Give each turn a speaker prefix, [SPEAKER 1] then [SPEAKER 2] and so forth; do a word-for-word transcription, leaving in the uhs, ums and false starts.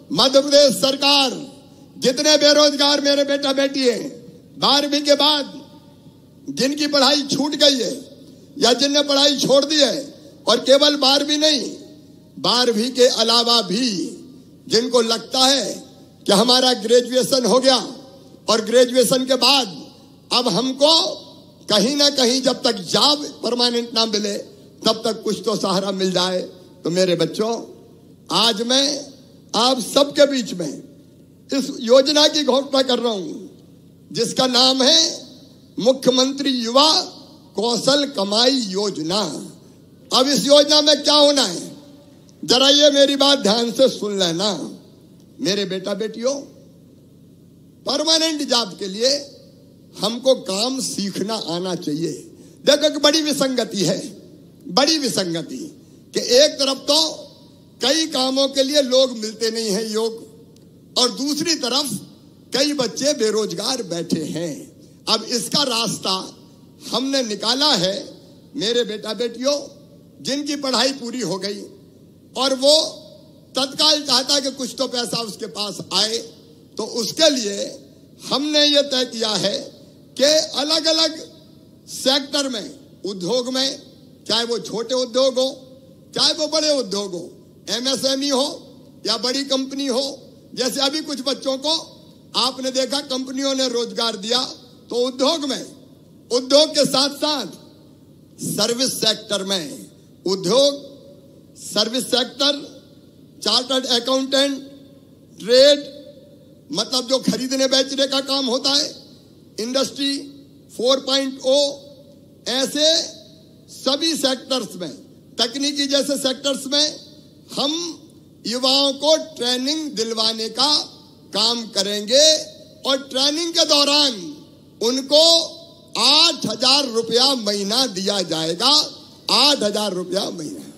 [SPEAKER 1] मध्य प्रदेश सरकार जितने बेरोजगार मेरे बेटा बेटी हैं, बारहवीं के बाद जिनकी पढ़ाई छूट गई है या जिनने पढ़ाई छोड़ दी है, और केवल बारहवीं नहीं, बारहवीं के अलावा भी जिनको लगता है कि हमारा ग्रेजुएशन हो गया और ग्रेजुएशन के बाद अब हमको कहीं ना कहीं जब तक जॉब परमानेंट ना मिले तब तक कुछ तो सहारा मिल जाए, तो मेरे बच्चों आज मैं आप सबके बीच में इस योजना की घोषणा कर रहा हूं जिसका नाम है मुख्यमंत्री युवा कौशल कमाई योजना। अब इस योजना में क्या होना है, जरा ये मेरी बात ध्यान से सुन लेना। मेरे बेटा बेटियों, परमानेंट जॉब के लिए हमको काम सीखना आना चाहिए। देखो कि बड़ी विसंगति है, बड़ी विसंगति कि एक तरफ तो कई कामों के लिए लोग मिलते नहीं हैं योग, और दूसरी तरफ कई बच्चे बेरोजगार बैठे हैं। अब इसका रास्ता हमने निकाला है। मेरे बेटा बेटियों, जिनकी पढ़ाई पूरी हो गई और वो तत्काल चाहता है कि कुछ तो पैसा उसके पास आए, तो उसके लिए हमने ये तय किया है कि अलग अलग सेक्टर में, उद्योग में, चाहे वो छोटे उद्योग हो चाहे वो बड़े उद्योग हो, एमएसएमई हो या बड़ी कंपनी हो, जैसे अभी कुछ बच्चों को आपने देखा कंपनियों ने रोजगार दिया, तो उद्योग में, उद्योग के साथ साथ सर्विस सेक्टर में, उद्योग, service sector, chartered accountant, trade मतलब जो खरीदने बेचने का काम होता है, इंडस्ट्री फोर पॉइंट ओ, ऐसे सभी सेक्टर्स में, तकनीकी जैसे सेक्टर्स में हम युवाओं को ट्रेनिंग दिलवाने का काम करेंगे, और ट्रेनिंग के दौरान उनको आठ हजार रुपया महीना दिया जाएगा। आठ हजार रुपया महीना।